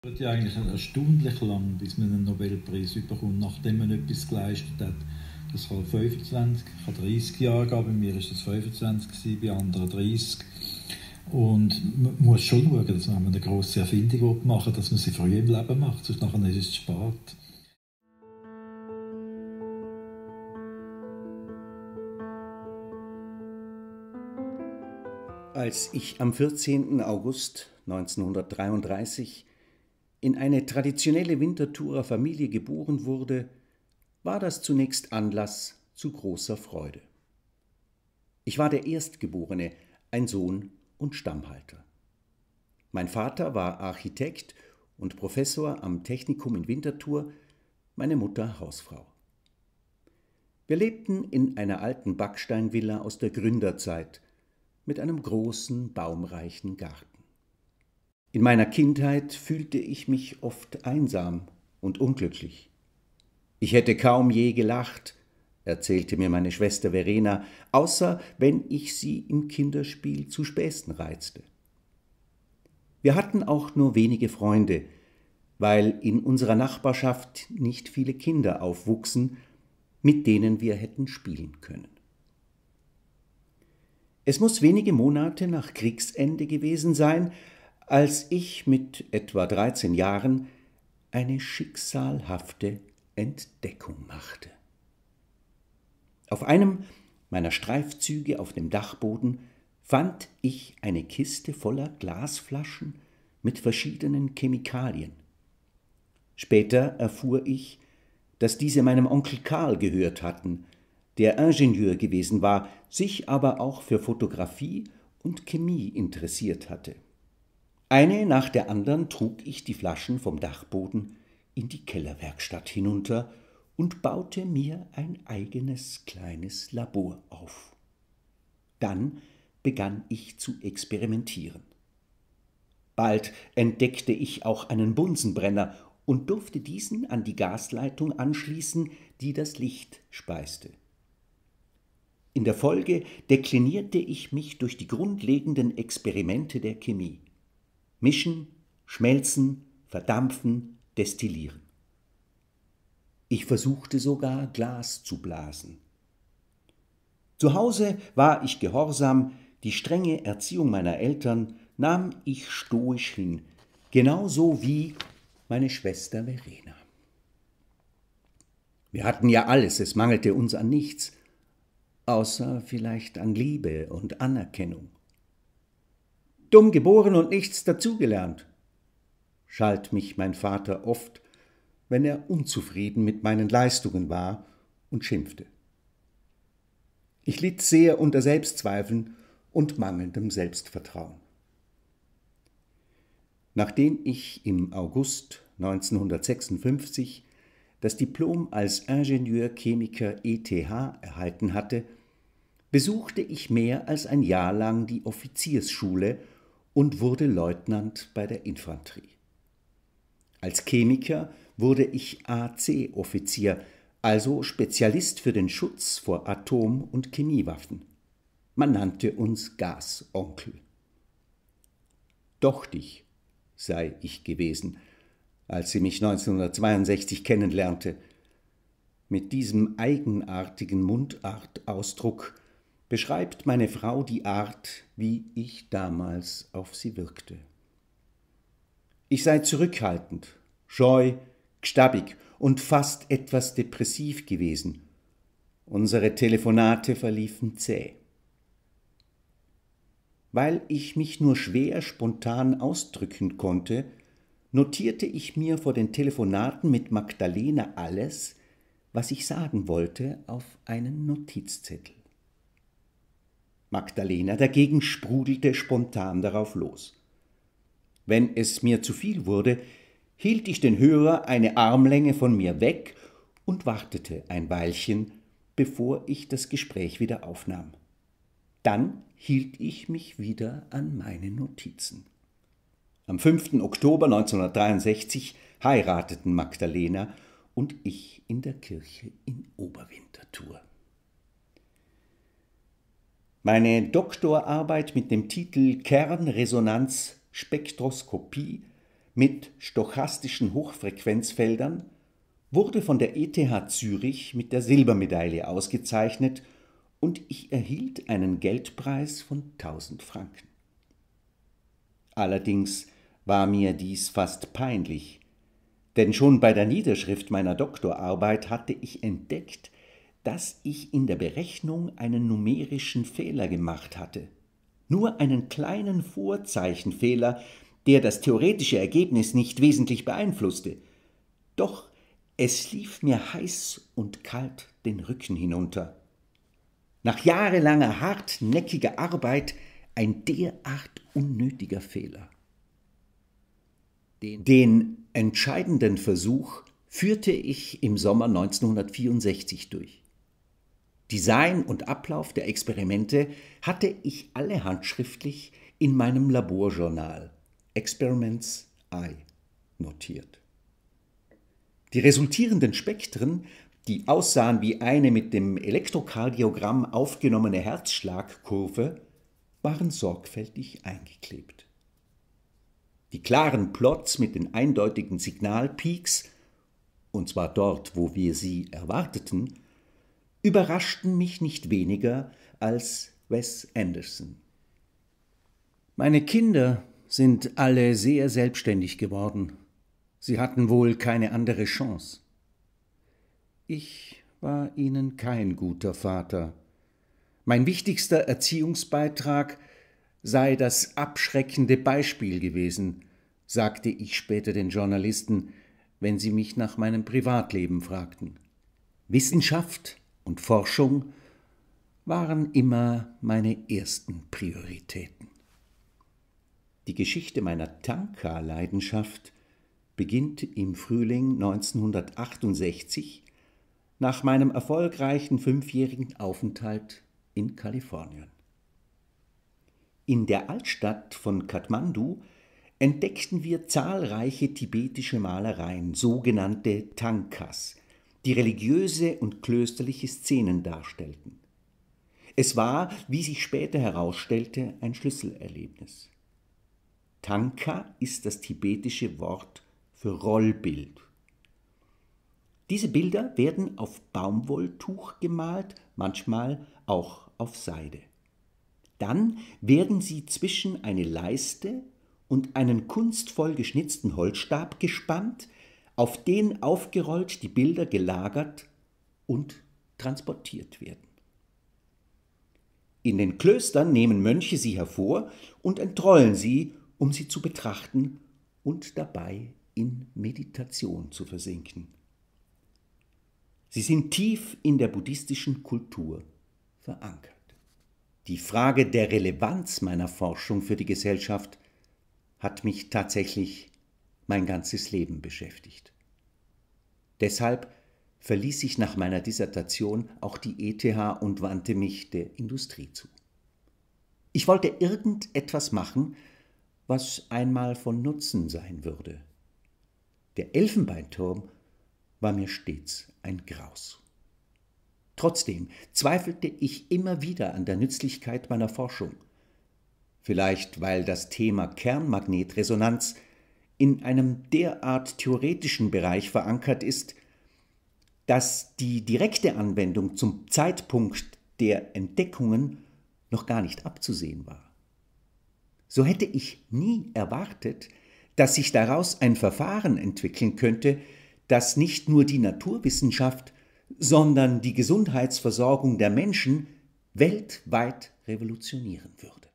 Es dauert ja eigentlich erstaunlich lang, bis man einen Nobelpreis bekommt, nachdem man etwas geleistet hat. Das kann 25, kann 30 Jahre gehen, bei mir war es 25, bei anderen 30. Und man muss schon schauen, dass man eine grosse Erfindung machen will, dass man sie früh im Leben macht, sonst nachher ist es zu spät. Als ich am 14. August 1933 in eine traditionelle Winterthurer Familie geboren wurde, war das zunächst Anlass zu großer Freude. Ich war der Erstgeborene, ein Sohn und Stammhalter. Mein Vater war Architekt und Professor am Technikum in Winterthur, meine Mutter Hausfrau. Wir lebten in einer alten Backsteinvilla aus der Gründerzeit mit einem großen, baumreichen Garten. In meiner Kindheit fühlte ich mich oft einsam und unglücklich. Ich hätte kaum je gelacht, erzählte mir meine Schwester Verena, außer wenn ich sie im Kinderspiel zu Späßen reizte. Wir hatten auch nur wenige Freunde, weil in unserer Nachbarschaft nicht viele Kinder aufwuchsen, mit denen wir hätten spielen können. Es muss wenige Monate nach Kriegsende gewesen sein, als ich mit etwa 13 Jahren eine schicksalhafte Entdeckung machte. Auf einem meiner Streifzüge auf dem Dachboden fand ich eine Kiste voller Glasflaschen mit verschiedenen Chemikalien. Später erfuhr ich, dass diese meinem Onkel Karl gehört hatten, der Ingenieur gewesen war, sich aber auch für Fotografie und Chemie interessiert hatte. Eine nach der anderen trug ich die Flaschen vom Dachboden in die Kellerwerkstatt hinunter und baute mir ein eigenes kleines Labor auf. Dann begann ich zu experimentieren. Bald entdeckte ich auch einen Bunsenbrenner und durfte diesen an die Gasleitung anschließen, die das Licht speiste. In der Folge deklinierte ich mich durch die grundlegenden Experimente der Chemie. Mischen, schmelzen, verdampfen, destillieren. Ich versuchte sogar Glas zu blasen. Zu Hause war ich gehorsam, die strenge Erziehung meiner Eltern nahm ich stoisch hin, genauso wie meine Schwester Verena. Wir hatten ja alles, es mangelte uns an nichts, außer vielleicht an Liebe und Anerkennung. Dumm geboren und nichts dazugelernt, schalt mich mein Vater oft, wenn er unzufrieden mit meinen Leistungen war und schimpfte. Ich litt sehr unter Selbstzweifeln und mangelndem Selbstvertrauen. Nachdem ich im August 1956 das Diplom als Ingenieur-Chemiker ETH erhalten hatte, besuchte ich mehr als ein Jahr lang die Offiziersschule und wurde Leutnant bei der Infanterie. Als Chemiker wurde ich AC-Offizier, also Spezialist für den Schutz vor Atom- und Chemiewaffen. Man nannte uns Gasonkel. Dochtig sei ich gewesen, als sie mich 1962 kennenlernte. Mit diesem eigenartigen Mundartausdruck beschreibt meine Frau die Art, wie ich damals auf sie wirkte. Ich sei zurückhaltend, scheu, gstabbig und fast etwas depressiv gewesen. Unsere Telefonate verliefen zäh. Weil ich mich nur schwer spontan ausdrücken konnte, notierte ich mir vor den Telefonaten mit Magdalena alles, was ich sagen wollte, auf einen Notizzettel. Magdalena dagegen sprudelte spontan darauf los. Wenn es mir zu viel wurde, hielt ich den Hörer eine Armlänge von mir weg und wartete ein Weilchen, bevor ich das Gespräch wieder aufnahm. Dann hielt ich mich wieder an meine Notizen. Am 5. Oktober 1963 heirateten Magdalena und ich in der Kirche in Oberwinterthur. Meine Doktorarbeit mit dem Titel Kernresonanzspektroskopie mit stochastischen Hochfrequenzfeldern, wurde von der ETH Zürich mit der Silbermedaille ausgezeichnet und ich erhielt einen Geldpreis von 1000 Franken. Allerdings war mir dies fast peinlich, denn schon bei der Niederschrift meiner Doktorarbeit hatte ich entdeckt, dass ich in der Berechnung einen numerischen Fehler gemacht hatte. Nur einen kleinen Vorzeichenfehler, der das theoretische Ergebnis nicht wesentlich beeinflusste. Doch es lief mir heiß und kalt den Rücken hinunter. Nach jahrelanger hartnäckiger Arbeit ein derart unnötiger Fehler. Den entscheidenden Versuch führte ich im Sommer 1964 durch. Design und Ablauf der Experimente hatte ich alle handschriftlich in meinem Laborjournal Experiments I notiert. Die resultierenden Spektren, die aussahen wie eine mit dem Elektrokardiogramm aufgenommene Herzschlagkurve, waren sorgfältig eingeklebt. Die klaren Plots mit den eindeutigen Signalpeaks, und zwar dort, wo wir sie erwarteten, überraschten mich nicht weniger als Wes Anderson. Meine Kinder sind alle sehr selbstständig geworden. Sie hatten wohl keine andere Chance. Ich war ihnen kein guter Vater. Mein wichtigster Erziehungsbeitrag sei das abschreckende Beispiel gewesen, sagte ich später den Journalisten, wenn sie mich nach meinem Privatleben fragten. Wissenschaft und Forschung waren immer meine ersten Prioritäten. Die Geschichte meiner Tanka-Leidenschaft beginnt im Frühling 1968 nach meinem erfolgreichen 5-jährigen Aufenthalt in Kalifornien. In der Altstadt von Kathmandu entdeckten wir zahlreiche tibetische Malereien, sogenannte Tankas, die religiöse und klösterliche Szenen darstellten. Es war, wie sich später herausstellte, ein Schlüsselerlebnis. Tanka ist das tibetische Wort für Rollbild. Diese Bilder werden auf Baumwolltuch gemalt, manchmal auch auf Seide. Dann werden sie zwischen eine Leiste und einen kunstvoll geschnitzten Holzstab gespannt, auf den aufgerollt die Bilder gelagert und transportiert werden. In den Klöstern nehmen Mönche sie hervor und entrollen sie, um sie zu betrachten und dabei in Meditation zu versinken. Sie sind tief in der buddhistischen Kultur verankert. Die Frage der Relevanz meiner Forschung für die Gesellschaft hat mich tatsächlich mein ganzes Leben beschäftigt. Deshalb verließ ich nach meiner Dissertation auch die ETH und wandte mich der Industrie zu. Ich wollte irgendetwas machen, was einmal von Nutzen sein würde. Der Elfenbeinturm war mir stets ein Graus. Trotzdem zweifelte ich immer wieder an der Nützlichkeit meiner Forschung. Vielleicht, weil das Thema Kernmagnetresonanz in einem derart theoretischen Bereich verankert ist, dass die direkte Anwendung zum Zeitpunkt der Entdeckungen noch gar nicht abzusehen war. So hätte ich nie erwartet, dass sich daraus ein Verfahren entwickeln könnte, das nicht nur die Naturwissenschaft, sondern die Gesundheitsversorgung der Menschen weltweit revolutionieren würde.